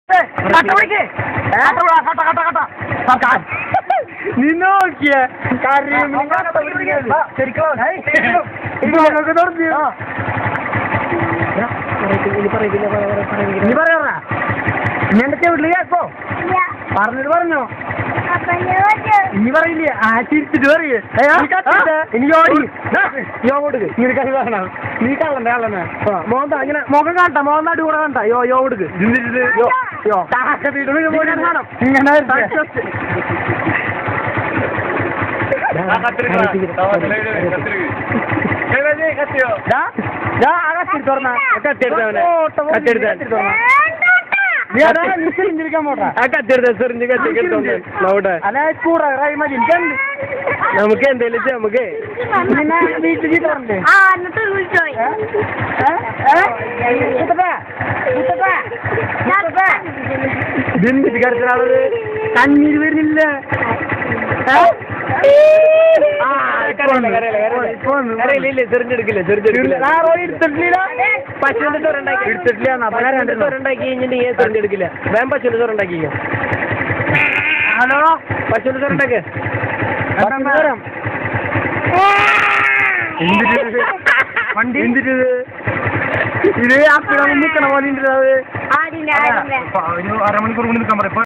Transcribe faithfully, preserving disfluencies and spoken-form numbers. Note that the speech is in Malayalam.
നോക്കിയ കാര്യം നീ പറയാ ഞണ്ടത്തെ വീട്ടില് കേക്കോ പറഞ്ഞിട്ട് പറഞ്ഞോ ഇനി പറയില്ലേ ആ ചിരിച്ചിട്ട് പറയേ ഇനി ഓടി യോ കൊടുക്ക് നീ കള്ളണം നീ കള്ളണ്ട കള്ളണ മോന്ത ഇങ്ങനെ മുഖം കാണട്ട മോന്താട്ട് കൂടെ കണ്ട യോ യോ കൊടുക്ക് യോ യോ ഇങ്ങനെ തുറന്ന കത്തെടുത്തവനെ കത്തെടുത്ത നമുക്ക് എന്തേലും നമുക്ക് കരച്ചിലാളത് കണ്ണീര് വരുന്നില്ല ചെറിഞ്ഞെടുക്കില്ല ചെറിഞ്ഞെടുക്കില്ല പശുവിന്റെ ചോറുണ്ടാക്കി എടുത്തിട്ടില്ല ചോറുണ്ടാക്കി കഴിഞ്ഞിട്ടുണ്ടെങ്കിൽ ചെറിഞ്ഞെടുക്കില്ല വേം പശുവിന്റെ ചോറുണ്ടാക്കി ഹലോ പശുവിന്റെ ചോറുണ്ടാക്ക് വണ്ടി എന്തിട്ട് ഇത് ആ നിൽക്കണ പോലെ ഒരു അരമണിക്കൂർ കൊണ്ട് നിൽക്കാൻ പറയാം.